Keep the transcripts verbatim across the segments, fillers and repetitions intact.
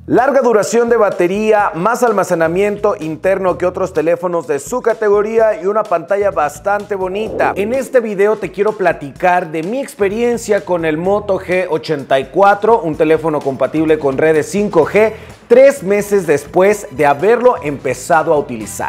Larga duración de batería, más almacenamiento interno que otros teléfonos de su categoría y una pantalla bastante bonita. En este video te quiero platicar de mi experiencia con el Moto G ochenta y cuatro, un teléfono compatible con redes cinco G, tres meses después de haberlo empezado a utilizar.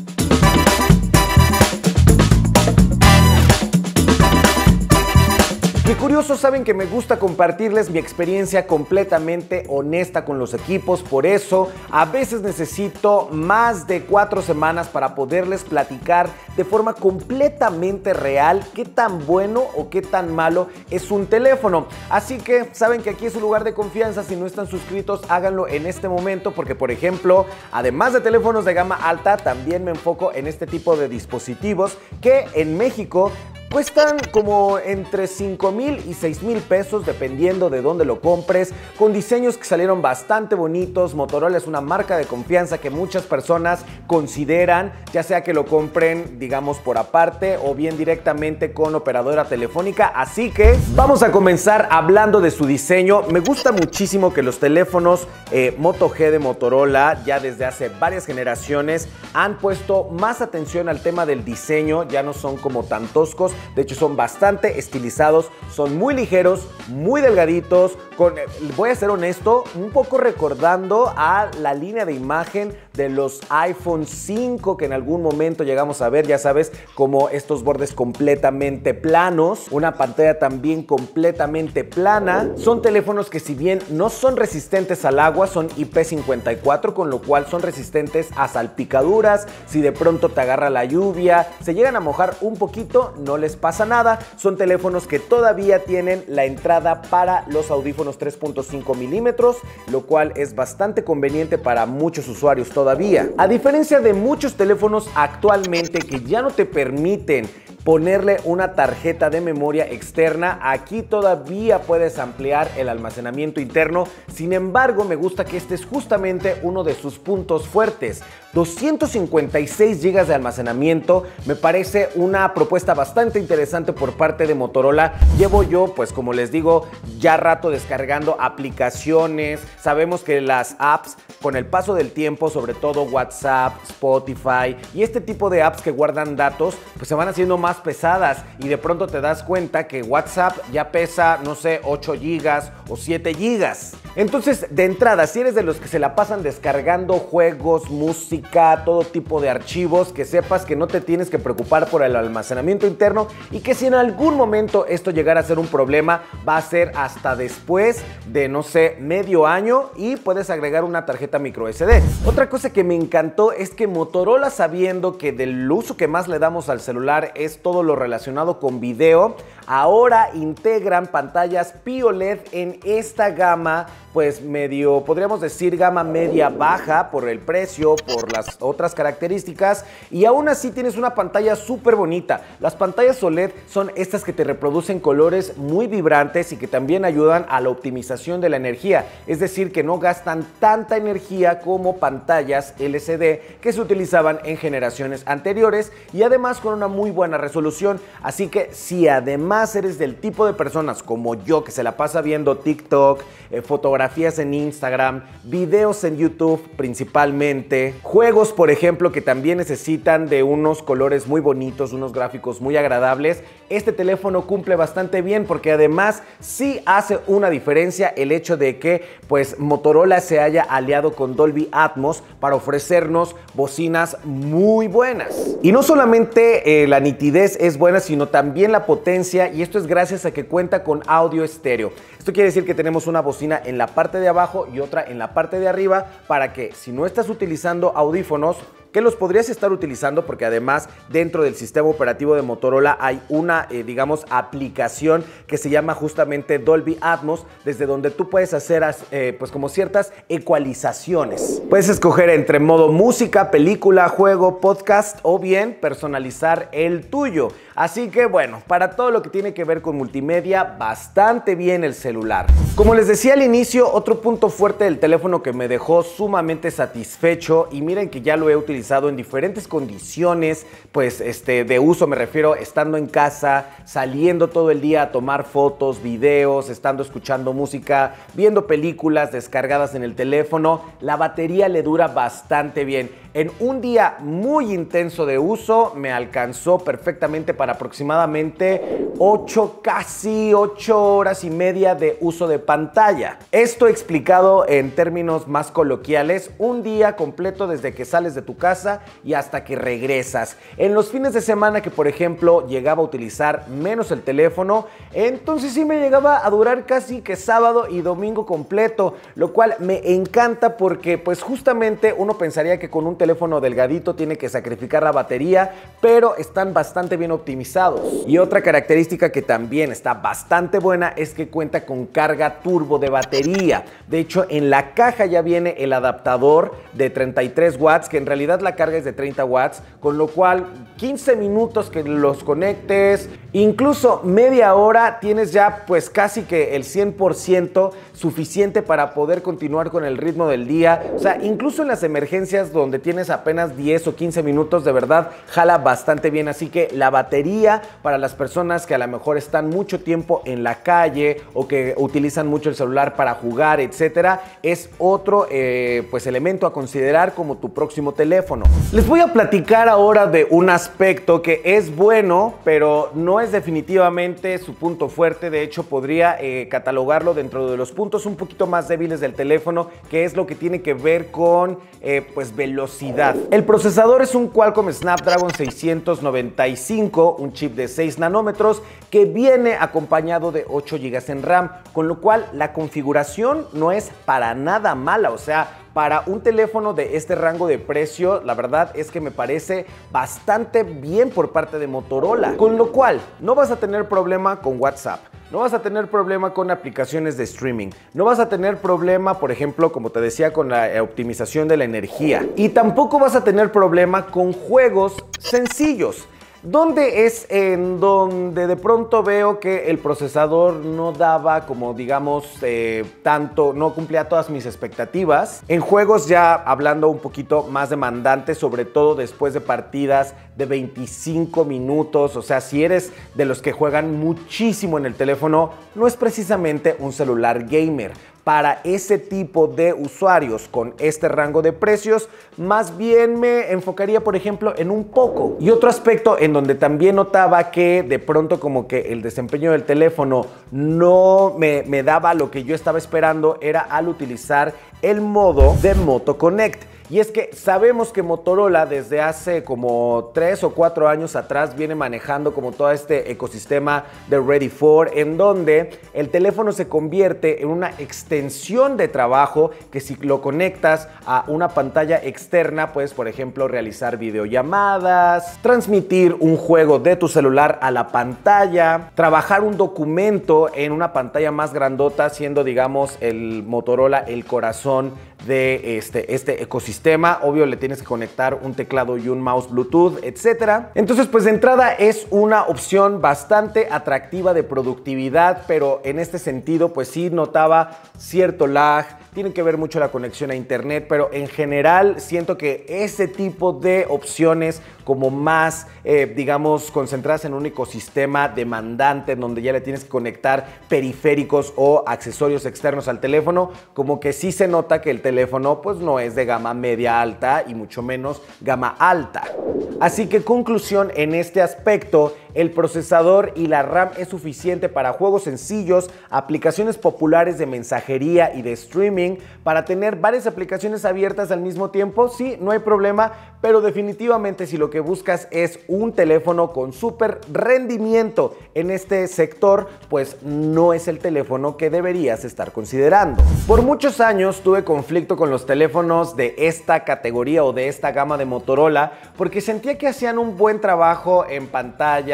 Qué curioso, saben que me gusta compartirles mi experiencia completamente honesta con los equipos, por eso a veces necesito más de cuatro semanas para poderles platicar de forma completamente real qué tan bueno o qué tan malo es un teléfono. Así que saben que aquí es un lugar de confianza. Si no están suscritos, háganlo en este momento porque, por ejemplo, además de teléfonos de gama alta, también me enfoco en este tipo de dispositivos que en México cuestan como entre cinco mil y seis mil pesos dependiendo de dónde lo compres, con diseños que salieron bastante bonitos. Motorola es una marca de confianza que muchas personas consideran, ya sea que lo compren, digamos, por aparte o bien directamente con operadora telefónica. Así que vamos a comenzar hablando de su diseño. Me gusta muchísimo que los teléfonos eh, Moto G de Motorola, ya desde hace varias generaciones, han puesto más atención al tema del diseño. Ya no son como tan toscos. De hecho, son bastante estilizados, son muy ligeros, muy delgaditos, con, voy a ser honesto, un poco recordando a la línea de imagen de los iPhone cinco que en algún momento llegamos a ver, ya sabes, como estos bordes completamente planos, una pantalla también completamente plana. Son teléfonos que, si bien no son resistentes al agua, son I P cincuenta y cuatro, con lo cual son resistentes a salpicaduras. Si de pronto te agarra la lluvia, se llegan a mojar un poquito, no les pasa nada. Son teléfonos que todavía tienen la entrada para los audífonos tres punto cinco milímetros, lo cual es bastante conveniente para muchos usuarios todavía. A diferencia de muchos teléfonos actualmente que ya no te permiten ponerle una tarjeta de memoria externa, aquí todavía puedes ampliar el almacenamiento interno. Sin embargo, me gusta que este es justamente uno de sus puntos fuertes. doscientos cincuenta y seis gigas de almacenamiento me parece una propuesta bastante interesante por parte de Motorola. Llevo yo, pues como les digo, ya rato descargando aplicaciones. Sabemos que las apps, con el paso del tiempo, sobre todo WhatsApp, Spotify y este tipo de apps que guardan datos, pues se van haciendo más pesadas y de pronto te das cuenta que WhatsApp ya pesa, no sé, ocho gigas o siete gigas. Entonces, de entrada, si eres de los que se la pasan descargando juegos, música, todo tipo de archivos, que sepas que no te tienes que preocupar por el almacenamiento interno y que si en algún momento esto llegara a ser un problema, va a ser hasta después de, no sé, medio año y puedes agregar una tarjeta micro S D. Otra cosa que me encantó es que Motorola, sabiendo que del uso que más le damos al celular es todo lo relacionado con video, ahora integran pantallas P O L E D en esta gama, pues medio, podríamos decir gama media baja por el precio, por las otras características, y aún así tienes una pantalla súper bonita. Las pantallas O L E D son estas que te reproducen colores muy vibrantes y que también ayudan a la optimización de la energía, es decir, que no gastan tanta energía como pantallas L C D que se utilizaban en generaciones anteriores, y además con una muy buena resolución. Así que si además eres del tipo de personas como yo que se la pasa viendo TikTok, eh, fotografías en Instagram, videos en YouTube principalmente, juegos por ejemplo que también necesitan de unos colores muy bonitos, unos gráficos muy agradables, este teléfono cumple bastante bien, porque además sí hace una diferencia el hecho de que pues Motorola se haya aliado con Dolby Atmos para ofrecernos bocinas muy buenas. Y no solamente eh, la nitidez es buena, sino también la potencia, y esto es gracias a que cuenta con audio estéreo. Esto quiere decir que tenemos una bocina en la parte de abajo y otra en la parte de arriba, para que si no estás utilizando audífonos, que los podrías estar utilizando, porque además dentro del sistema operativo de Motorola hay una, eh, digamos, aplicación que se llama justamente Dolby Atmos, desde donde tú puedes hacer eh, pues como ciertas ecualizaciones. Puedes escoger entre modo música, película, juego, podcast o bien personalizar el tuyo. Así que bueno, para todo lo que tiene que ver con multimedia, bastante bien el celular. Como les decía al inicio, otro punto fuerte del teléfono que me dejó sumamente satisfecho, y miren que ya lo he utilizado en diferentes condiciones, pues este, de uso, me refiero estando en casa, saliendo todo el día a tomar fotos, videos, estando escuchando música, viendo películas descargadas en el teléfono. La batería le dura bastante bien. En un día muy intenso de uso me alcanzó perfectamente para aproximadamente ocho, casi ocho horas y media de uso de pantalla. Esto explicado en términos más coloquiales, un día completo desde que sales de tu casa y hasta que regresas. En los fines de semana que, por ejemplo, llegaba a utilizar menos el teléfono, entonces sí me llegaba a durar casi que sábado y domingo completo, lo cual me encanta porque pues justamente uno pensaría que con un teléfono delgadito tiene que sacrificar la batería, pero están bastante bien optimizados. Y otra característica que también está bastante buena es que cuenta con carga turbo de batería. De hecho, en la caja ya viene el adaptador de treinta y tres watts, que en realidad la carga es de treinta watts, con lo cual quince minutos que los conectes, incluso media hora, tienes ya pues casi que el cien por ciento suficiente para poder continuar con el ritmo del día. O sea, incluso en las emergencias donde tienes apenas diez o quince minutos, de verdad jala bastante bien. Así que la batería, para las personas que a lo mejor están mucho tiempo en la calle o que utilizan mucho el celular para jugar, etcétera, es otro eh, pues elemento a considerar como tu próximo teléfono. Les voy a platicar ahora de un aspecto que es bueno, pero no es definitivamente su punto fuerte. De hecho, podría eh, catalogarlo dentro de los puntos un poquito más débiles del teléfono, que es lo que tiene que ver con eh, pues velocidad. El procesador es un Qualcomm Snapdragon seiscientos noventa y cinco, un chip de seis nanómetros que viene acompañado de ocho gigas en RAM, con lo cual la configuración no es para nada mala. O sea, para un teléfono de este rango de precio, la verdad es que me parece bastante bien por parte de Motorola. Con lo cual, no vas a tener problema con WhatsApp. No vas a tener problema con aplicaciones de streaming. No vas a tener problema, por ejemplo, como te decía, con la optimización de la energía. Y tampoco vas a tener problema con juegos sencillos. ¿Dónde es en donde de pronto veo que el procesador no daba como digamos eh, tanto, no cumplía todas mis expectativas? En juegos ya hablando un poquito más demandantes, sobre todo después de partidas de veinticinco minutos. O sea, si eres de los que juegan muchísimo en el teléfono, no es precisamente un celular gamer. Para ese tipo de usuarios con este rango de precios, más bien me enfocaría, por ejemplo, en un Poco. Y otro aspecto en donde también notaba que de pronto como que el desempeño del teléfono no me, me daba lo que yo estaba esperando era al utilizar el modo de Moto Connect. Y es que sabemos que Motorola desde hace como tres o cuatro años atrás viene manejando como todo este ecosistema de Ready for, en donde el teléfono se convierte en una extensión de trabajo que si lo conectas a una pantalla externa, puedes, por ejemplo, realizar videollamadas, transmitir un juego de tu celular a la pantalla, trabajar un documento en una pantalla más grandota, siendo, digamos, el Motorola el corazón de este, este ecosistema. Obvio, le tienes que conectar un teclado y un mouse Bluetooth, etcétera. Entonces, pues de entrada es una opción bastante atractiva de productividad, pero en este sentido, pues sí notaba cierto lag. Tiene que ver mucho la conexión a internet, pero en general siento que ese tipo de opciones como más, eh, digamos, concentradas en un ecosistema demandante, en donde ya le tienes que conectar periféricos o accesorios externos al teléfono, como que sí se nota que el teléfono pues no es de gama media alta y mucho menos gama alta. Así que conclusión en este aspecto, el procesador y la RAM es suficiente para juegos sencillos, aplicaciones populares de mensajería y de streaming. Para tener varias aplicaciones abiertas al mismo tiempo, sí, no hay problema, pero definitivamente si lo que buscas es un teléfono con súper rendimiento en este sector, pues no es el teléfono que deberías estar considerando. Por muchos años tuve conflicto con los teléfonos de esta categoría o de esta gama de Motorola, porque sentía que hacían un buen trabajo en pantalla,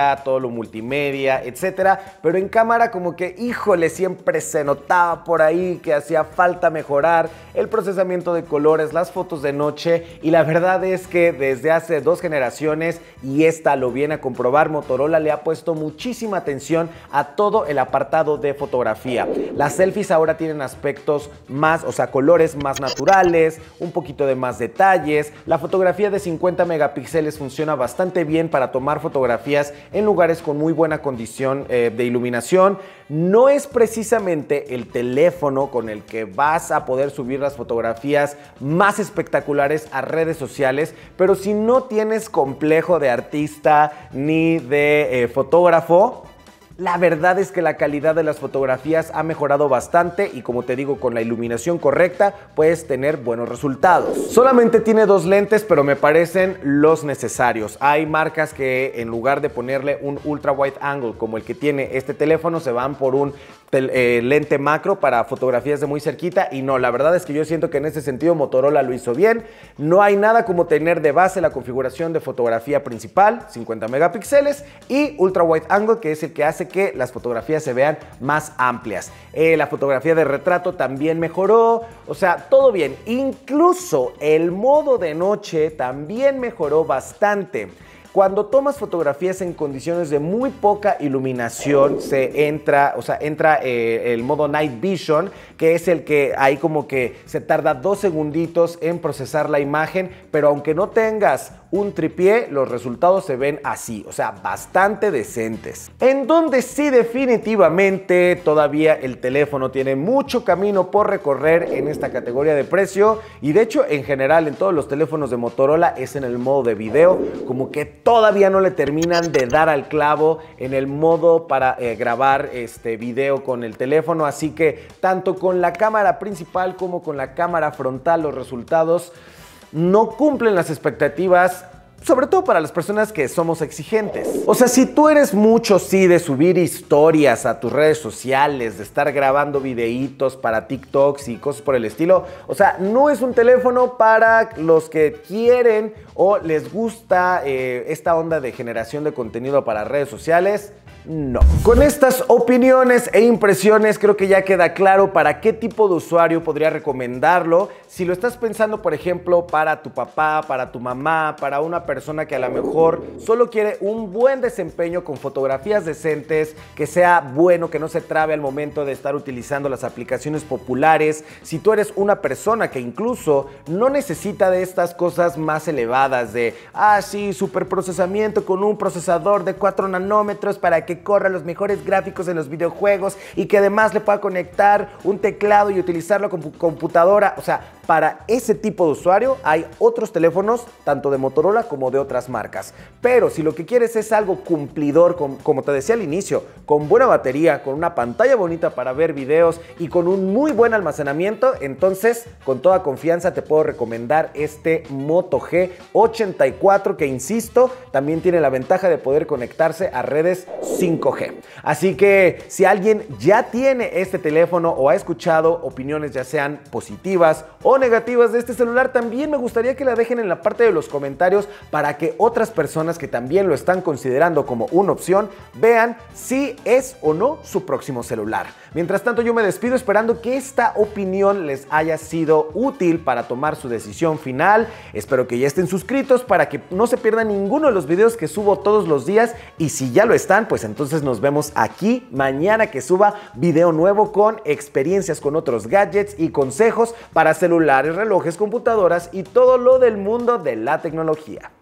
pantalla, todo lo multimedia, etcétera. Pero en cámara como que, híjole, siempre se notaba por ahí que hacía falta mejorar el procesamiento de colores, las fotos de noche, y la verdad es que desde hace dos generaciones, y esta lo viene a comprobar, Motorola le ha puesto muchísima atención a todo el apartado de fotografía. Las selfies ahora tienen aspectos más, o sea, colores más naturales, un poquito de más detalles. La fotografía de cincuenta megapíxeles funciona bastante bien para tomar fotografías en lugares con muy buena condición eh, de iluminación. No es precisamente el teléfono con el que vas a poder subir las fotografías más espectaculares a redes sociales, pero si no tienes complejo de artista ni de eh, fotógrafo, la verdad es que la calidad de las fotografías ha mejorado bastante y, como te digo, con la iluminación correcta puedes tener buenos resultados. Solamente tiene dos lentes, pero me parecen los necesarios. Hay marcas que en lugar de ponerle un ultra wide angle como el que tiene este teléfono, se van por un eh, lente macro para fotografías de muy cerquita, y no, la verdad es que yo siento que en ese sentido Motorola lo hizo bien. No hay nada como tener de base la configuración de fotografía principal, cincuenta megapíxeles, y ultra wide angle, que es el que hace que las fotografías se vean más amplias. Eh, la fotografía de retrato también mejoró, o sea, todo bien. Incluso el modo de noche también mejoró bastante. Cuando tomas fotografías en condiciones de muy poca iluminación, se entra, o sea, entra eh, el modo Night Vision, que es el que ahí como que se tarda dos segunditos en procesar la imagen, pero aunque no tengas un tripié, los resultados se ven así, o sea, bastante decentes. En donde sí definitivamente todavía el teléfono tiene mucho camino por recorrer en esta categoría de precio, y de hecho en general en todos los teléfonos de Motorola es en el modo de video, como que todavía no le terminan de dar al clavo en el modo para eh, grabar este video con el teléfono, así que tanto con la cámara principal como con la cámara frontal los resultados no cumplen las expectativas, sobre todo para las personas que somos exigentes. O sea, si tú eres mucho, sí, de subir historias a tus redes sociales, de estar grabando videitos para TikToks y cosas por el estilo, o sea, no es un teléfono para los que quieren o les gusta eh, esta onda de generación de contenido para redes sociales. No. Con estas opiniones e impresiones creo que ya queda claro para qué tipo de usuario podría recomendarlo. Si lo estás pensando, por ejemplo, para tu papá, para tu mamá, para una persona que a lo mejor solo quiere un buen desempeño con fotografías decentes, que sea bueno, que no se trabe al momento de estar utilizando las aplicaciones populares. Si tú eres una persona que incluso no necesita de estas cosas más elevadas de, ah, sí, superprocesamiento con un procesador de cuatro nanómetros para que que corra los mejores gráficos en los videojuegos y que además le pueda conectar un teclado y utilizarlo con computadora. O sea, para ese tipo de usuario hay otros teléfonos, tanto de Motorola como de otras marcas. Pero si lo que quieres es algo cumplidor, con, como te decía al inicio, con buena batería, con una pantalla bonita para ver videos y con un muy buen almacenamiento, entonces con toda confianza te puedo recomendar este Moto G ochenta y cuatro, que insisto, también tiene la ventaja de poder conectarse a redes cinco G. Así que si alguien ya tiene este teléfono o ha escuchado opiniones ya sean positivas o negativas de este celular, también me gustaría que la dejen en la parte de los comentarios para que otras personas que también lo están considerando como una opción vean si es o no su próximo celular. Mientras tanto, yo me despido esperando que esta opinión les haya sido útil para tomar su decisión final. Espero que ya estén suscritos para que no se pierdan ninguno de los videos que subo todos los días, y si ya lo están, pues entonces nos vemos aquí mañana que suba video nuevo con experiencias con otros gadgets y consejos para celulares, relojes, computadoras y todo lo del mundo de la tecnología.